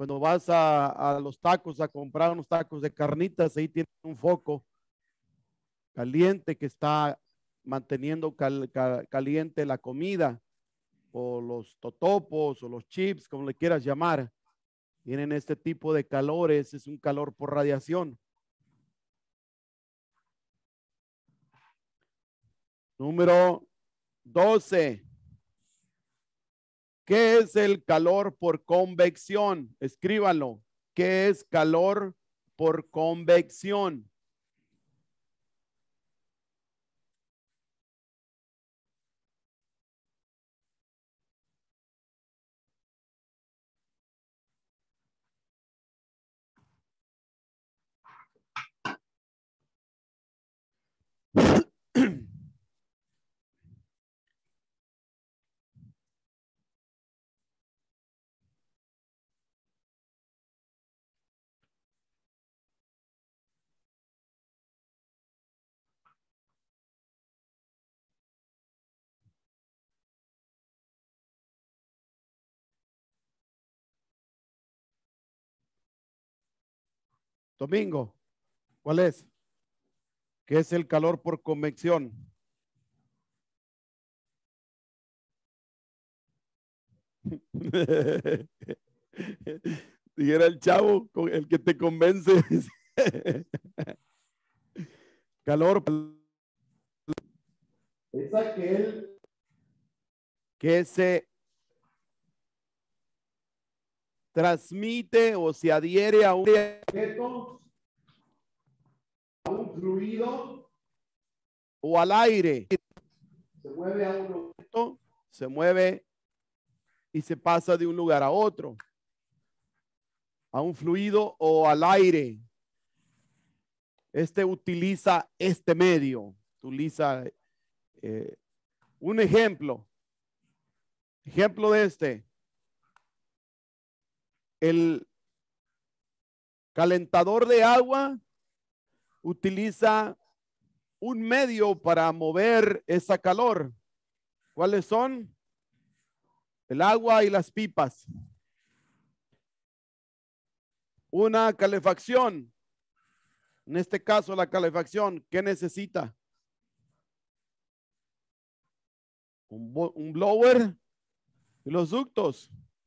Cuando vas a los tacos a comprar unos tacos de carnitas, ahí tienen un foco caliente que está manteniendo caliente la comida, o los totopos o los chips, como le quieras llamar. Tienen este tipo de calores, es un calor por radiación. Número 12. ¿Qué es el calor por convección? Escríbanlo. ¿Qué es calor por convección? Domingo, ¿cuál es? ¿Qué es el calor por convección? Dijera el chavo, el que te convence. Calor es aquel que se transmite o se adhiere a un objeto, a un fluido o al aire. Se mueve a un objeto, se mueve y se pasa de un lugar a otro, a un fluido o al aire. Este utiliza este medio, utiliza un ejemplo de este. El calentador de agua utiliza un medio para mover esa calor. ¿Cuáles son? El agua y las pipas. Una calefacción. En este caso, la calefacción, ¿qué necesita? Un blower y los ductos.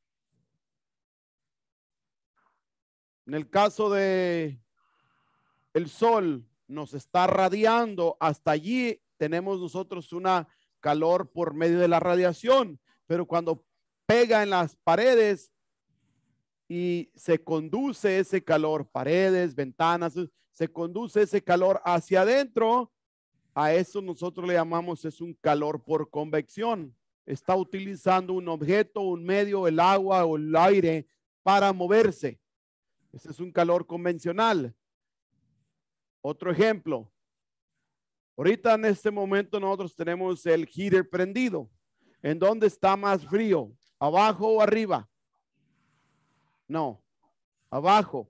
En el caso de el sol, nos está radiando. Hasta allí tenemos nosotros una calor por medio de la radiación, pero cuando pega en las paredes y se conduce ese calor, paredes, ventanas, se conduce ese calor hacia adentro, a eso nosotros le llamamos, es un calor por convección. Está utilizando un objeto, un medio, el agua o el aire para moverse. Ese es un calor convencional. Otro ejemplo. Ahorita en este momento nosotros tenemos el heater prendido. ¿En dónde está más frío? ¿Abajo o arriba? No, abajo.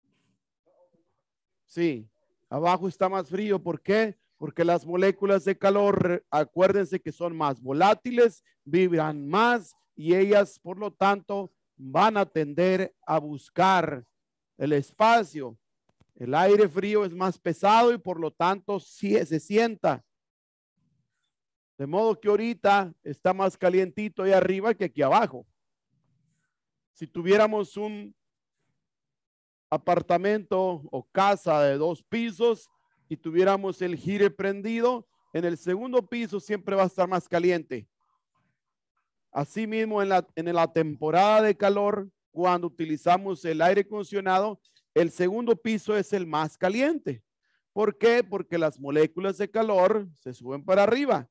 Sí, abajo está más frío. ¿Por qué? Porque las moléculas de calor, acuérdense que son más volátiles, vibran más y ellas, por lo tanto, van a tender a buscar el espacio. El aire frío es más pesado y por lo tanto sí se sienta. De modo que ahorita está más calientito ahí arriba que aquí abajo. Si tuviéramos un apartamento o casa de 2 pisos y tuviéramos el heater prendido, en el segundo piso siempre va a estar más caliente. Asimismo, en la temporada de calor, cuando utilizamos el aire acondicionado, el segundo piso es el más caliente. ¿Por qué? Porque las moléculas de calor se suben para arriba.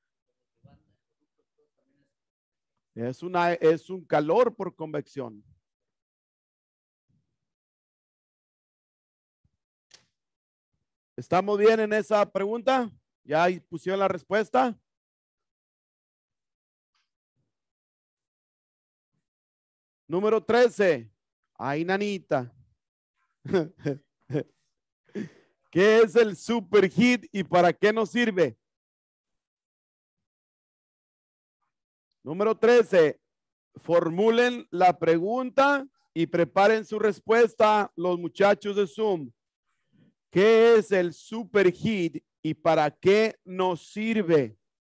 Es un calor por convección. ¿Estamos bien en esa pregunta? ¿Ya pusieron la respuesta? Número 13. Ay, nanita. ¿Qué es el superheat y para qué nos sirve? Número 13. Formulen la pregunta y preparen su respuesta los muchachos de Zoom. ¿Qué es el superheat y para qué nos sirve?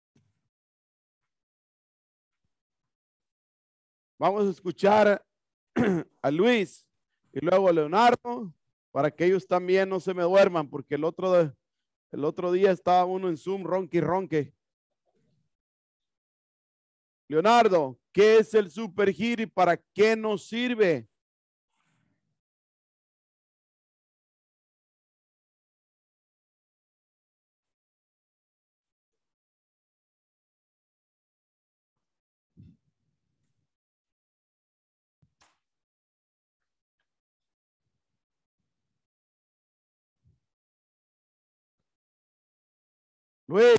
Vamos a escuchar a Luis y luego a Leonardo para que ellos también no se me duerman, porque el otro día estaba uno en Zoom ronque y ronque. Leonardo, ¿qué es el superheat y para qué nos sirve? Luis,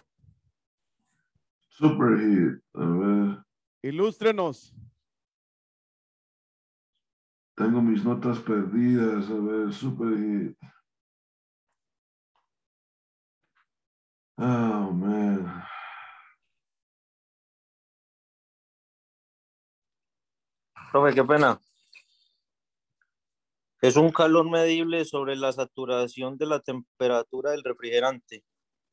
Superheat, a ver, ilústrenos. tengo mis notas perdidas, a ver, Superheat. Oh, man. Profe, qué pena. Es un calor medible sobre la saturación de la temperatura del refrigerante.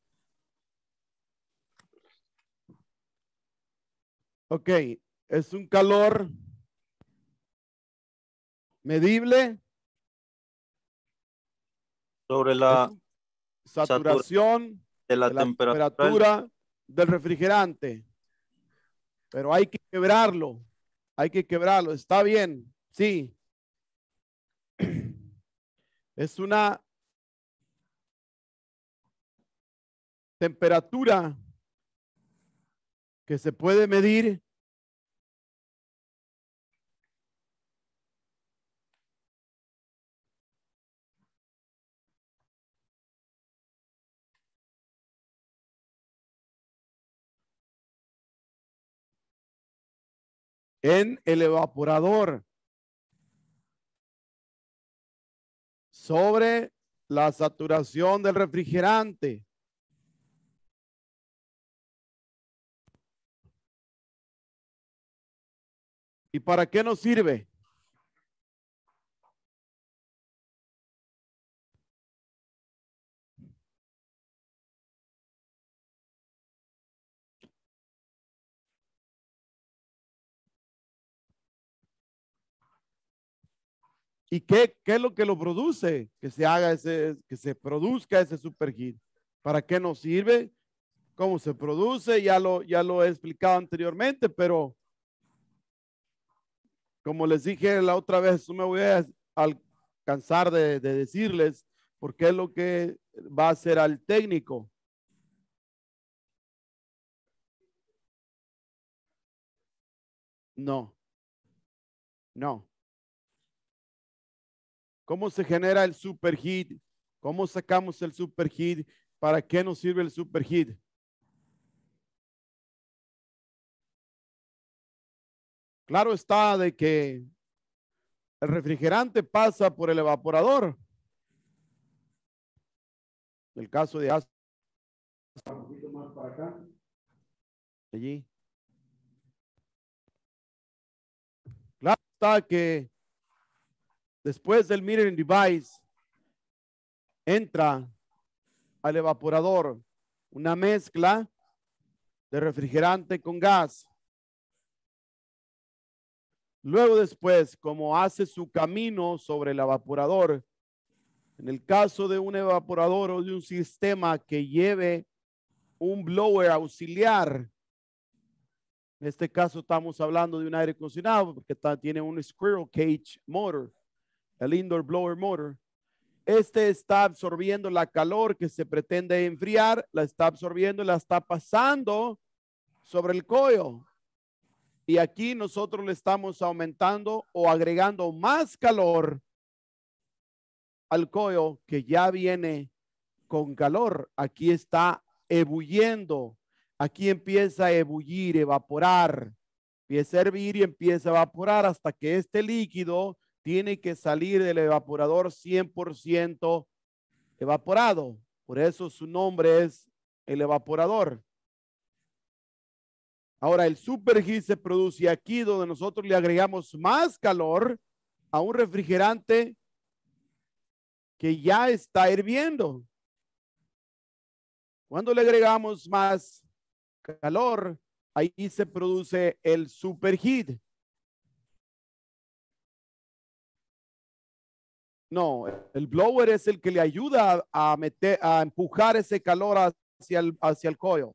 Ok, es un calor medible Sobre la saturación de la de la temperatura temperatura del refrigerante. Pero hay que quebrarlo. Hay que quebrarlo. Está bien. Sí. Es una temperatura que se puede medir en el evaporador sobre la saturación del refrigerante. ¿Y para qué nos sirve? ¿Y qué es lo que lo produce? Que se haga que se produzca ese superheat. ¿Para qué nos sirve? ¿Cómo se produce? Ya lo he explicado anteriormente, pero como les dije la otra vez, no me voy a alcanzar de decirles por qué es lo que va a hacer al técnico. No, no. ¿Cómo se genera el superheat? ¿Cómo sacamos el superheat? ¿Para qué nos sirve el superheat? Claro está de que el refrigerante pasa por el evaporador. En el caso de un poquito más para acá. Allí. Claro está que después del metering device entra al evaporador una mezcla de refrigerante con gas. Luego después, como hace su camino sobre el evaporador, en el caso de un evaporador o de un sistema que lleve un blower auxiliar, en este caso estamos hablando de un aire acondicionado porque tiene un squirrel cage motor, el indoor blower motor. Este está absorbiendo la calor que se pretende enfriar, la está absorbiendo y la está pasando sobre el coil. Y aquí nosotros le estamos aumentando o agregando más calor al coil que ya viene con calor. Aquí está ebulliendo. Aquí empieza a ebullir, evaporar. Empieza a hervir y empieza a evaporar hasta que este líquido tiene que salir del evaporador 100% evaporado. Por eso su nombre es el evaporador. Ahora el superheat se produce aquí donde nosotros le agregamos más calor a un refrigerante que ya está hirviendo. Cuando le agregamos más calor, ahí se produce el superheat. No, el blower es el que le ayuda a empujar ese calor hacia el coil.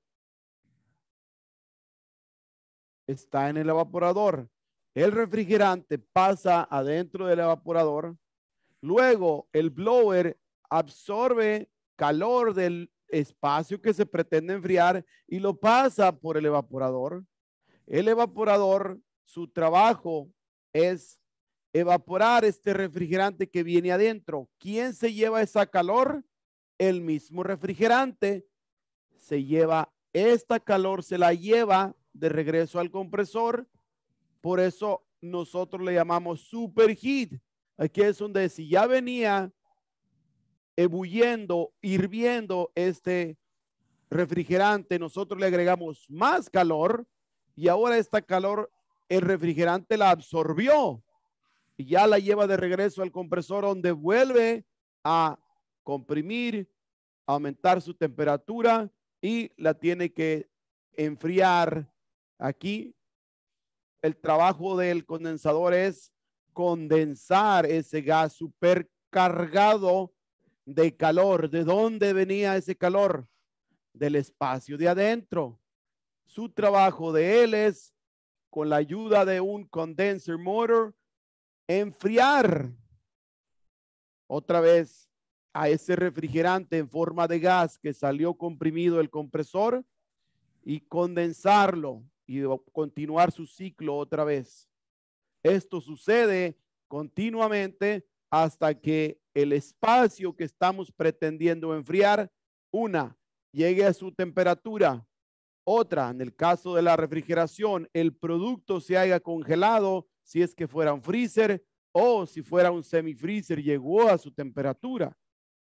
Está en el evaporador. El refrigerante pasa adentro del evaporador. Luego el blower absorbe calor del espacio que se pretende enfriar y lo pasa por el evaporador. El evaporador, su trabajo es evaporar este refrigerante que viene adentro. ¿Quién se lleva esa calor? El mismo refrigerante se lleva esta calor, se la lleva de regreso al compresor. Por eso nosotros le llamamos superheat. Aquí es donde si ya venía ebulliendo, hirviendo este refrigerante, nosotros le agregamos más calor y ahora esta calor el refrigerante la absorbió y ya la lleva de regreso al compresor donde vuelve a comprimir, aumentar su temperatura y la tiene que enfriar. Aquí el trabajo del condensador es condensar ese gas supercargado de calor. ¿De dónde venía ese calor? Del espacio de adentro. Su trabajo de él es, con la ayuda de un condenser motor, enfriar otra vez a ese refrigerante en forma de gas que salió comprimido del compresor y condensarlo y continuar su ciclo otra vez. Esto sucede continuamente hasta que el espacio que estamos pretendiendo enfriar, una, llegue a su temperatura. Otra, en el caso de la refrigeración, el producto se haya congelado, si es que fuera un freezer o si fuera un semifreezer, llegó a su temperatura.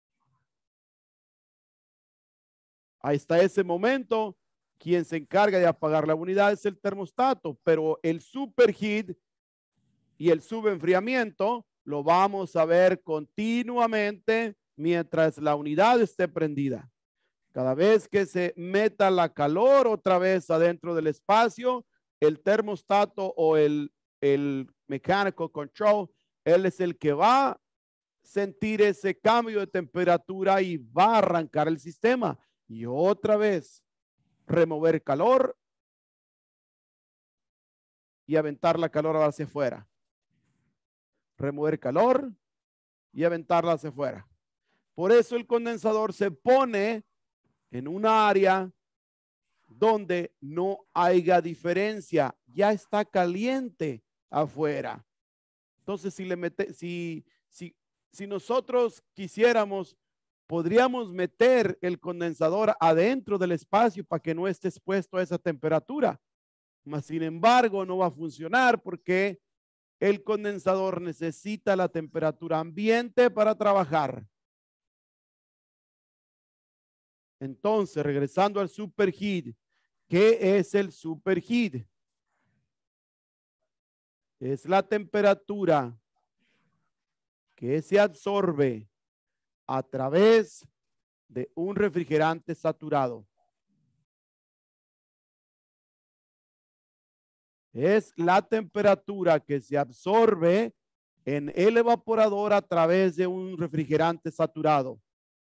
Ahí está ese momento. Quien se encarga de apagar la unidad es el termostato, pero el superheat y el subenfriamiento lo vamos a ver continuamente mientras la unidad esté prendida. Cada vez que se meta la calor otra vez adentro del espacio, el termostato o el mechanical control, él es el que va a sentir ese cambio de temperatura y va a arrancar el sistema. Y otra vez, remover calor y aventar la calor hacia afuera. Remover calor y aventarla hacia afuera. Por eso el condensador se pone en una área donde no haya diferencia, ya está caliente afuera. Entonces, si nosotros quisiéramos, podríamos meter el condensador adentro del espacio para que no esté expuesto a esa temperatura. Mas, sin embargo, no va a funcionar porque el condensador necesita la temperatura ambiente para trabajar. Entonces, regresando al superheat, ¿qué es el superheat? Es la temperatura que se absorbe a través de un refrigerante saturado. Es la temperatura que se absorbe en el evaporador a través de un refrigerante saturado.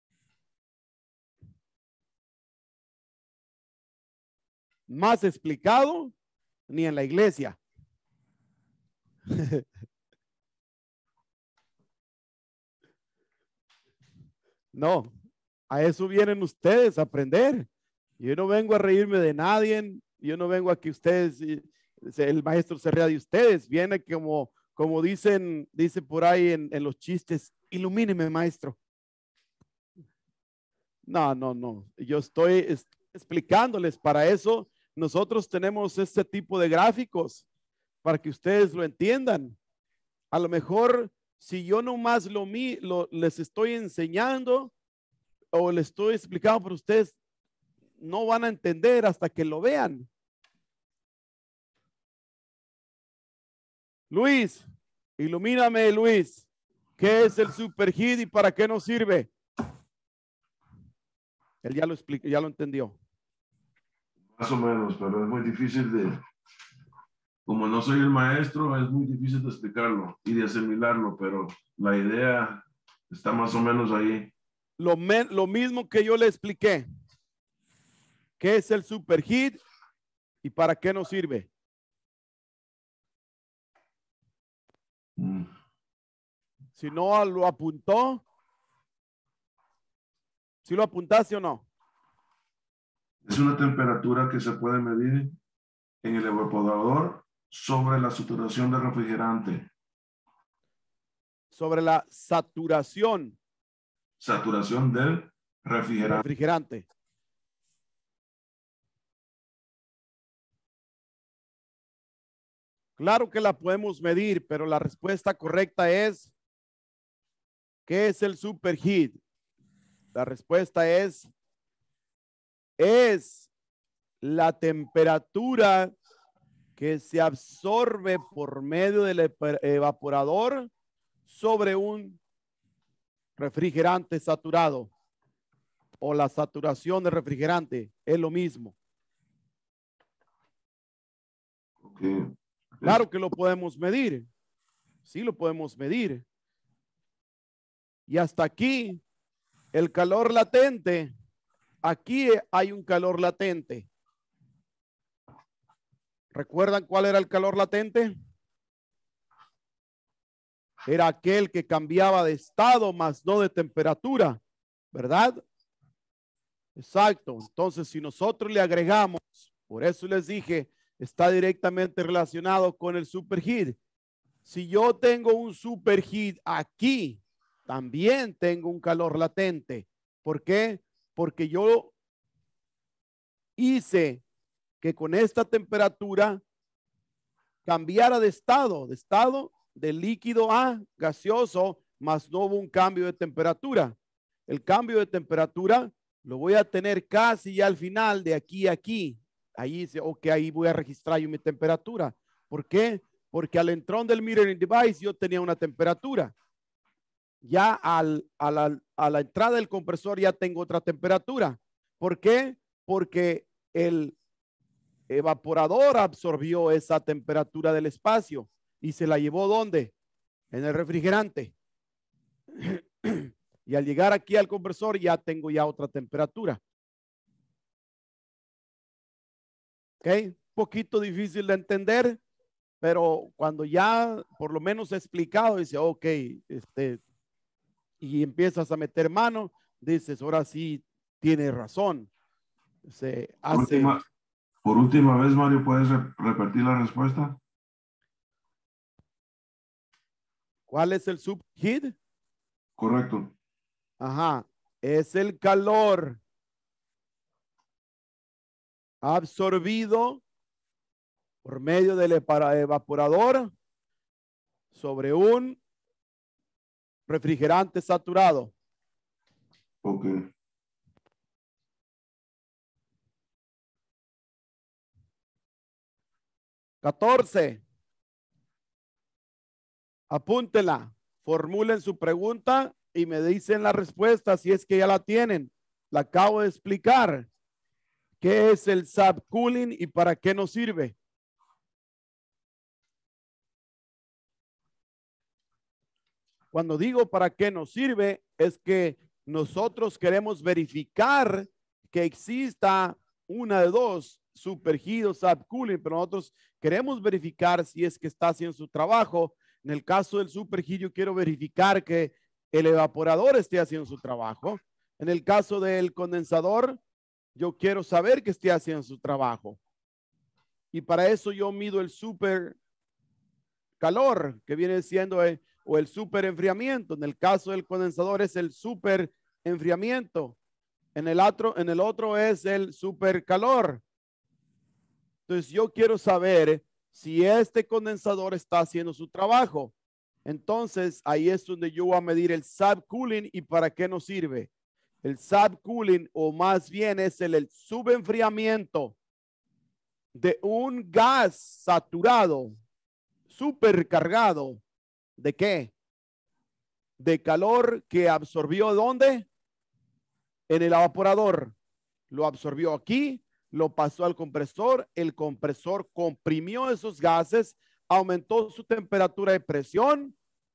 Más explicado, ni en la iglesia. No, a eso vienen ustedes a aprender. Yo no vengo a reírme de nadie. Yo no vengo a que ustedes, el maestro se ría de ustedes. Viene como dice por ahí en los chistes, ilumíneme, maestro. No. Yo estoy explicándoles. Para eso nosotros tenemos este tipo de gráficos para que ustedes lo entiendan. A lo mejor si yo nomás les estoy enseñando o les estoy explicando, pero ustedes no van a entender hasta que lo vean. Luis, Ilumíname, Luis. ¿Qué es el superheat y para qué nos sirve? Él ya lo explicó, ya lo entendió. Más o menos, pero es muy difícil como no soy el maestro, es muy difícil de explicarlo y de asimilarlo, pero la idea está más o menos ahí. Lo mismo que yo le expliqué. ¿Qué es el superheat y para qué nos sirve? Si no lo apuntó, ¿sí lo apuntaste o no? Es una temperatura que se puede medir en el evaporador sobre la saturación del refrigerante. Sobre la saturación Saturación del del refrigerante. refrigerante. Claro que la podemos medir, pero la respuesta correcta es, ¿qué es el superheat? La respuesta es la temperatura que se absorbe por medio del evaporador sobre un refrigerante saturado, o la saturación del refrigerante, es lo mismo. Okay. Claro que lo podemos medir, sí lo podemos medir. Y hasta aquí, el calor latente, aquí hay un calor latente. ¿Recuerdan cuál era el calor latente? Era aquel que cambiaba de estado, más no de temperatura, ¿verdad? Exacto. Entonces, si nosotros le agregamos, por eso les dije, está directamente relacionado con el superheat. Si yo tengo un superheat aquí, también tengo un calor latente. ¿Por qué? Porque yo hice que con esta temperatura cambiara de estado de líquido a gaseoso, más no hubo un cambio de temperatura. El cambio de temperatura lo voy a tener casi ya al final de aquí a aquí. Ahí dice, ok, ahí voy a registrar yo mi temperatura. ¿Por qué? Porque al entrón del metering device yo tenía una temperatura. Ya a la entrada del compresor ya tengo otra temperatura. ¿Por qué? Porque el evaporador absorbió esa temperatura del espacio y se la llevó ¿dónde? En el refrigerante. Y al llegar aquí al compresor ya tengo ya otra temperatura. ¿Ok? Un poquito difícil de entender, pero cuando ya por lo menos he explicado, dice, ok, y empiezas a meter mano, dices, ahora sí tiene razón. Se hace. Por última vez, Mario, ¿puedes repetir la respuesta? ¿Cuál es el superheat? Correcto. Ajá, es el calor absorbido por medio del evaporador sobre un refrigerante saturado. Ok. ¡14! Apúntela, formulen su pregunta y me dicen la respuesta si es que ya la tienen. La acabo de explicar. ¿Qué es el subcooling y para qué nos sirve? Cuando digo para qué nos sirve, es que nosotros queremos verificar que exista una de dos, superheat o subcooling, pero nosotros queremos verificar si es que está haciendo su trabajo. En el caso del superheat, yo quiero verificar que el evaporador esté haciendo su trabajo. En el caso del condensador, yo quiero saber que esté haciendo su trabajo. Y para eso yo mido el super calor, que viene siendo o el super enfriamiento. En el caso del condensador es el super enfriamiento. En el otro es el super calor. Entonces yo quiero saber si este condensador está haciendo su trabajo. Entonces ahí es donde yo voy a medir el subcooling y para qué nos sirve. El subcooling, o más bien es el subenfriamiento de un gas saturado, supercargado, ¿De qué? De calor que absorbió ¿dónde? En el evaporador. Lo absorbió aquí, lo pasó al compresor, el compresor comprimió esos gases, aumentó su temperatura de presión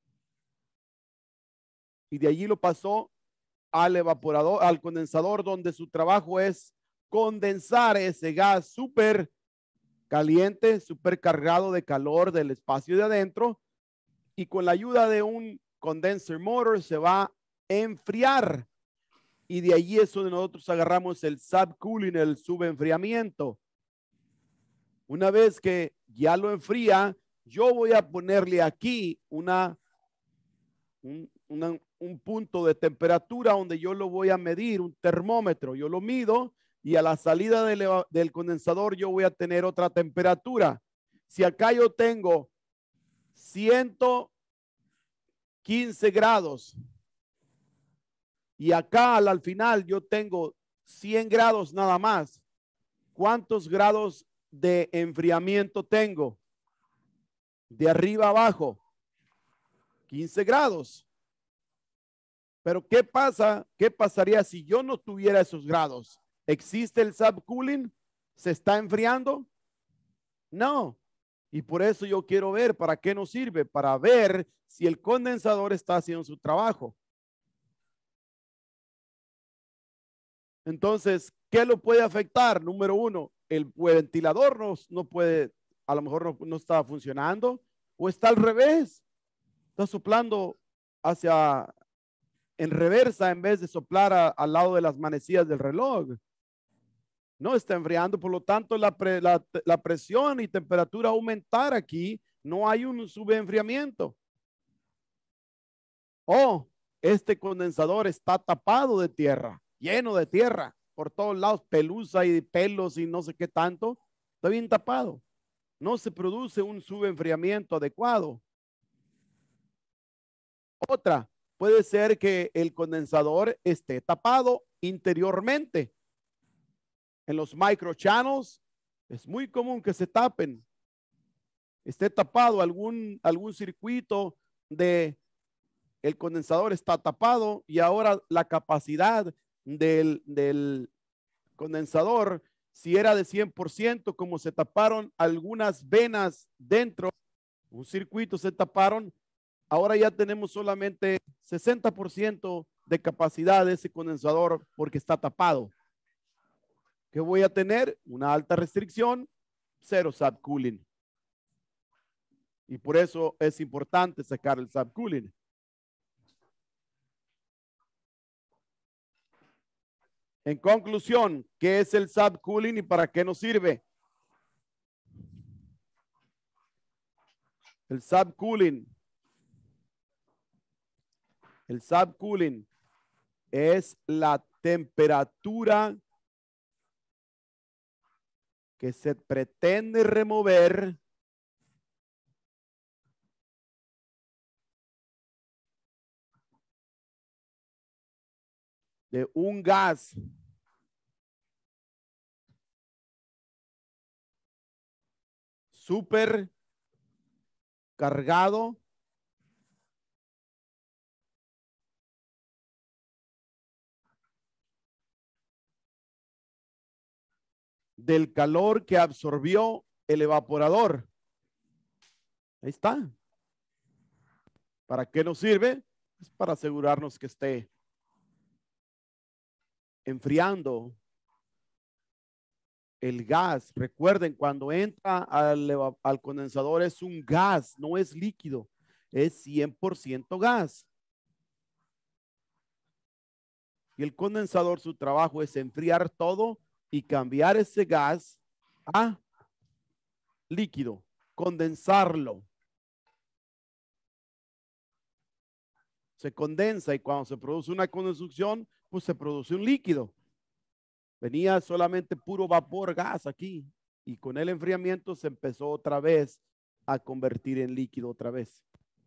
y de allí lo pasó al evaporador, al condensador, donde su trabajo es condensar ese gas súper caliente, súper cargado de calor del espacio de adentro, y con la ayuda de un condenser motor se va a enfriar, y de allí es donde nosotros agarramos el subcooling, el subenfriamiento. Una vez que ya lo enfría, yo voy a ponerle aquí un punto de temperatura donde yo lo voy a medir, un termómetro. Yo lo mido y a la salida del condensador yo voy a tener otra temperatura. Si acá yo tengo 115 grados y acá al final yo tengo 100 grados nada más, ¿cuántos grados de enfriamiento tengo? De arriba abajo, 15 grados. Pero ¿qué pasa? ¿Qué pasaría si yo no tuviera esos grados? ¿Existe el subcooling? ¿Se está enfriando? No. Y por eso yo quiero ver para qué nos sirve, para ver si el condensador está haciendo su trabajo. Entonces, ¿qué lo puede afectar? Número uno, el ventilador no puede, a lo mejor no está funcionando, o está al revés, está soplando hacia en reversa en vez de soplar al lado de las manecillas del reloj. No está enfriando, por lo tanto la presión y temperatura aumentar aquí, no hay un subenfriamiento. Oh, este condensador está tapado de tierra, lleno de tierra, por todos lados, pelusa y pelos y no sé qué tanto, está bien tapado. No se produce un subenfriamiento adecuado. Otra, puede ser que el condensador esté tapado interiormente. En los microchannels es muy común que se tapen. Esté tapado algún circuito de el condensador está tapado y ahora la capacidad del condensador, si era de 100%, como se taparon algunas venas dentro, un circuito se taparon, ahora ya tenemos solamente 60% de capacidad de ese condensador porque está tapado. ¿Qué voy a tener? Una alta restricción, cero subcooling. Y por eso es importante sacar el subcooling. En conclusión, ¿qué es el subcooling y para qué nos sirve? El subcooling es la temperatura que se pretende remover de un gas súper cargado del calor que absorbió el evaporador. Ahí está. ¿Para qué nos sirve? Es para asegurarnos que esté enfriando el gas. Recuerden, cuando entra al condensador es un gas, no es líquido, es 100% gas. Y el condensador, su trabajo es enfriar todo y cambiar ese gas a líquido, condensarlo. Se condensa y cuando se produce una condensación, pues se produce un líquido. Venía solamente puro vapor, gas aquí, y con el enfriamiento se empezó otra vez a convertir en líquido otra vez.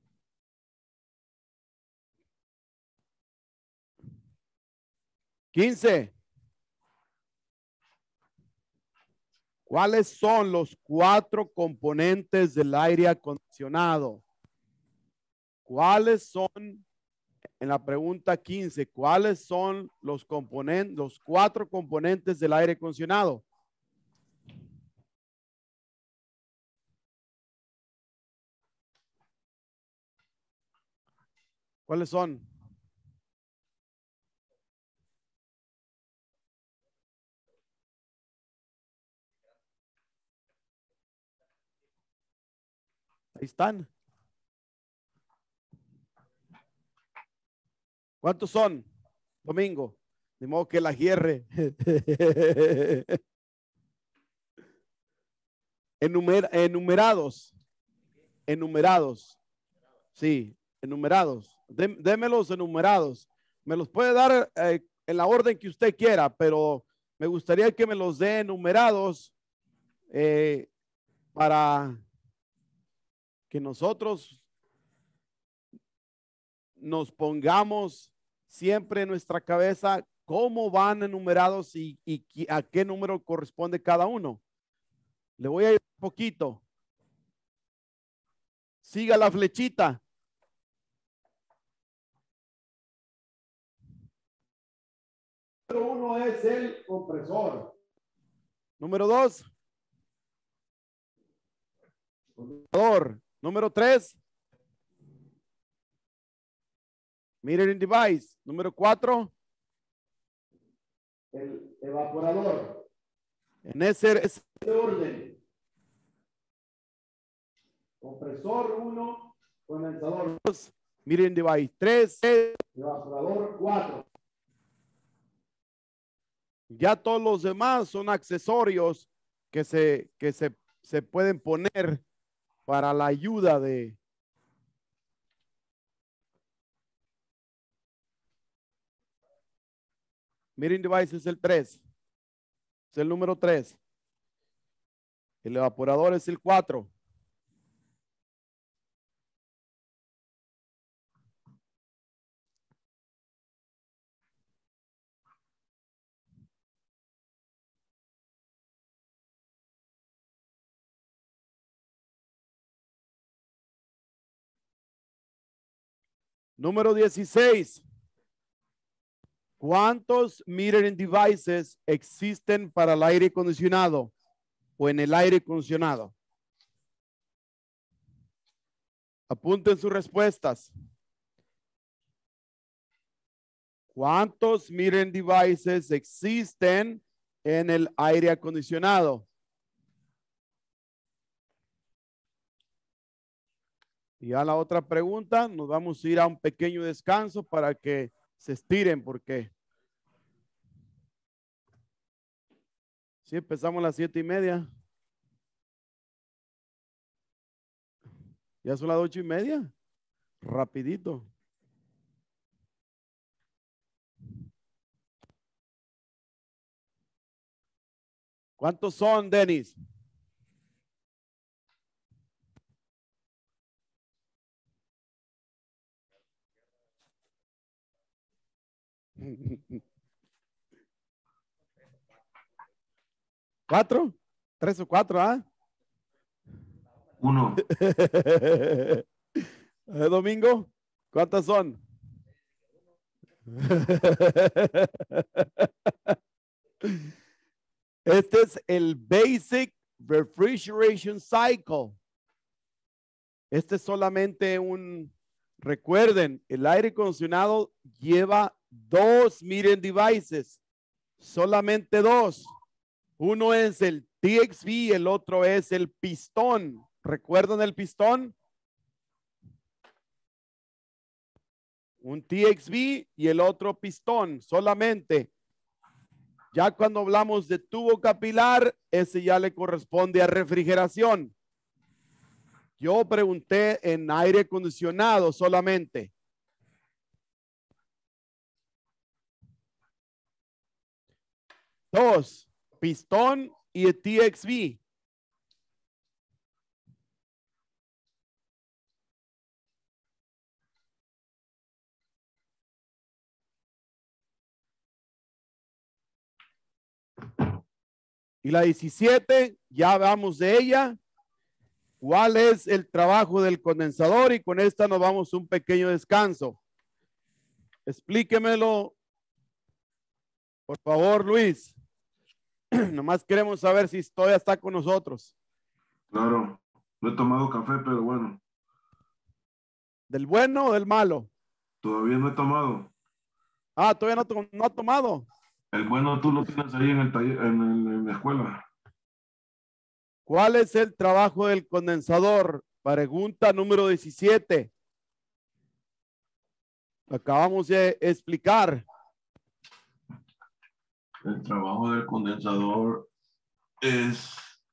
$15. ¿Cuáles son los 4 componentes del aire acondicionado? ¿cuáles son, en la pregunta 15, cuáles son los componentes, los 4 componentes del aire acondicionado? ¿Cuáles son? Ahí están. ¿Cuántos son? Domingo. De modo que la hierre. Enumerados. Enumerados. Sí, enumerados. Démelos enumerados. Me los puede dar en la orden que usted quiera, pero me gustaría que me los dé enumerados para que nosotros nos pongamos siempre en nuestra cabeza cómo van enumerados y a qué número corresponde cada uno. Le voy a ir un poquito. Siga la flechita. Número 1 es el compresor. Número 2. Condensador. Número 3. Metering device. Número 4. El evaporador. En ese orden. Compresor 1, condensador 2, metering device 3, evaporador 4. Ya todos los demás son accesorios que se pueden poner para la ayuda de metering device es el 3. Es el número 3. El evaporador es el 4. Número 16. ¿Cuántos metering devices existen para el aire acondicionado o en el aire acondicionado? Apunten sus respuestas. ¿Cuántos metering devices existen en el aire acondicionado? Y a la otra pregunta, nos vamos a ir a un pequeño descanso para que se estiren, porque si empezamos a las 7:30, ya son las 8:30, rapidito. ¿Cuántos son, Denis? ¿4? ¿3 o 4? ¿Ah? 1. Domingo, ¿cuántas son? Este es el Basic Refrigeration Cycle. Este es solamente recuerden, el aire acondicionado lleva 2 metering devices, solamente 2. Uno es el TXV, el otro es el pistón. ¿Recuerdan el pistón? Un TXV y el otro pistón, solamente. Ya cuando hablamos de tubo capilar, ese ya le corresponde a refrigeración. Yo pregunté en aire acondicionado solamente. Dos, pistón y el TXV. Y la 17, ya hablamos de ella. ¿Cuál es el trabajo del condensador? Y con esta nos vamos a un pequeño descanso. Explíquemelo, por favor, Luis. Nomás queremos saber si todavía está con nosotros. Claro, no he tomado café, pero bueno, ¿Del bueno o del malo? todavía no he tomado. Ah, todavía no ha tomado. El bueno tú lo tienes ahí en el taller, en la escuela. ¿Cuál es el trabajo del condensador? Pregunta número 17. Acabamos de explicar. El trabajo del condensador es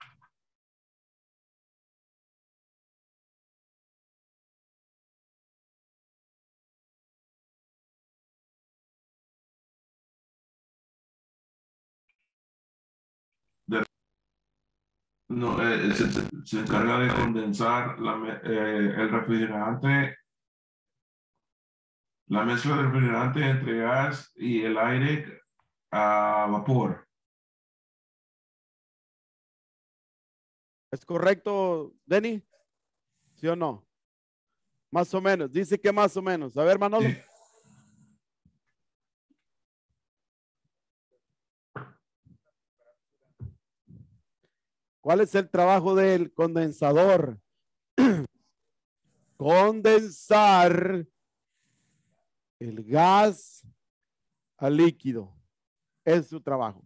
no, se encarga de condensar el refrigerante, la mezcla de refrigerante entre gas y el aire a vapor. ¿Es correcto, Denny? ¿Sí o no? Más o menos. Dice que más o menos. A ver, Manolo. Sí. ¿Cuál es el trabajo del condensador? Condensar el gas al líquido. Es su trabajo.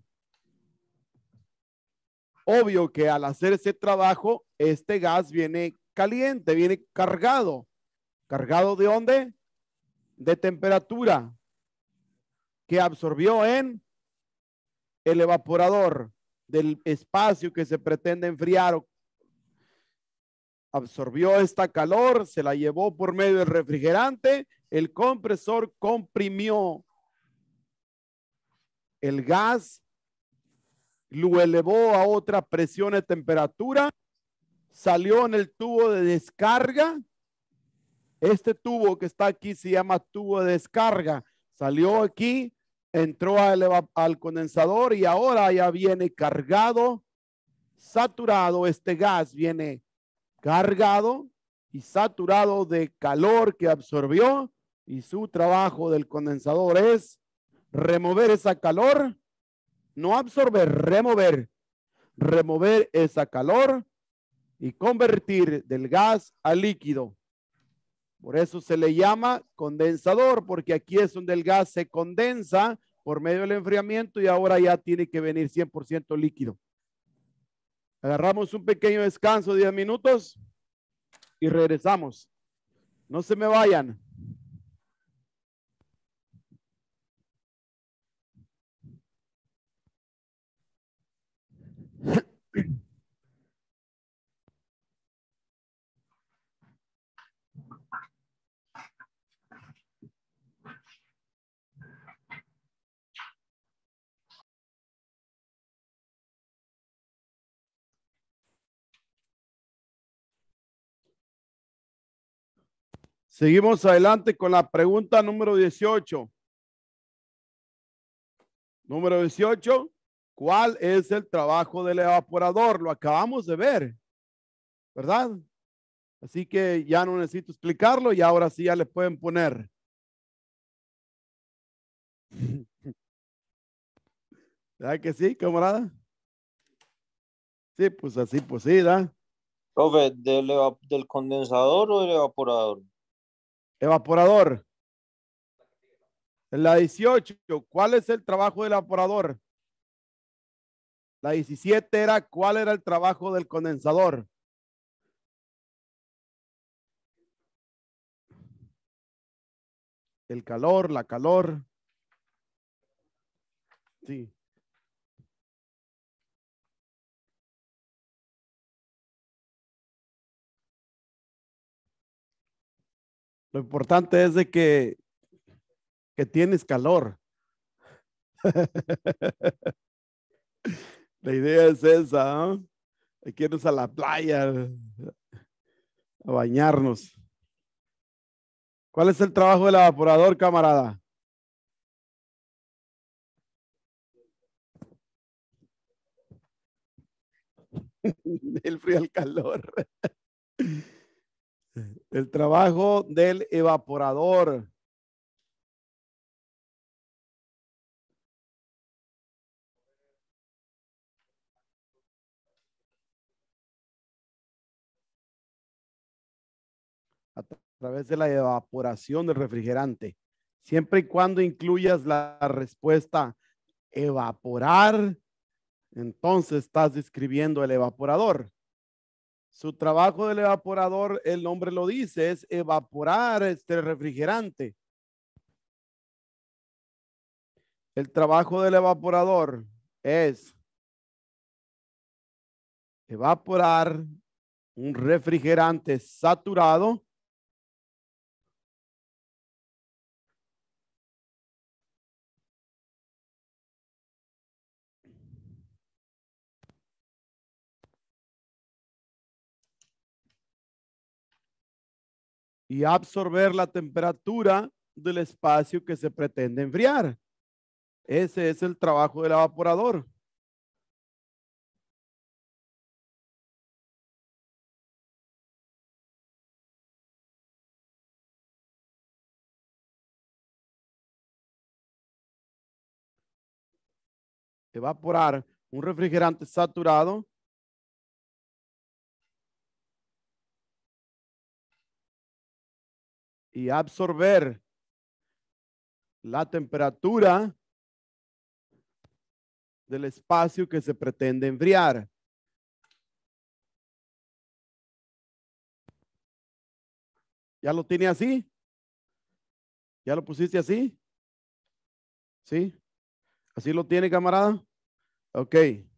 Obvio que al hacer ese trabajo, este gas viene caliente, viene cargado. ¿Cargado de dónde? De temperatura que absorbió en el evaporador del espacio que se pretende enfriar. Absorbió esta calor, se la llevó por medio del refrigerante, el compresor comprimió el gas, lo elevó a otra presión de temperatura, salió en el tubo de descarga. Este tubo que está aquí se llama tubo de descarga. Salió aquí, entró al condensador y ahora ya viene cargado, saturado. Este gas viene cargado y saturado de calor que absorbió, y su trabajo del condensador es remover esa calor, no absorber, remover esa calor y convertir del gas a líquido. Por eso se le llama condensador, porque aquí es donde el gas se condensa por medio del enfriamiento y ahora ya tiene que venir 100% líquido. Agarramos un pequeño descanso de 10 minutos y regresamos. No se me vayan. Seguimos adelante con la pregunta número 18. Número 18. ¿Cuál es el trabajo del evaporador? Lo acabamos de ver, ¿verdad? Así que ya no necesito explicarlo y ahora sí ya le pueden poner. ¿Verdad que sí, camarada? Sí, pues así, pues sí, ¿verdad? Profe, ¿del condensador o del evaporador? Evaporador. En la 18, ¿cuál es el trabajo del evaporador? La 17 era, ¿cuál era el trabajo del condensador? El calor, la calor. Sí. Lo importante es de que tienes calor. La idea es esa, ¿no? Hay que irnos a la playa a bañarnos. ¿Cuál es el trabajo del evaporador, camarada? El frío al calor. El trabajo del evaporador. A través de la evaporación del refrigerante. Siempre y cuando incluyas la respuesta evaporar, entonces estás describiendo el evaporador. Su trabajo del evaporador, el nombre lo dice, es evaporar este refrigerante. El trabajo del evaporador es evaporar un refrigerante saturado y absorber la temperatura del espacio que se pretende enfriar. Ese es el trabajo del evaporador. Evaporar un refrigerante saturado y absorber la temperatura del espacio que se pretende enfriar. ¿Ya lo tiene así? ¿Ya lo pusiste así? ¿Sí? ¿Así lo tiene, camarada? Ok.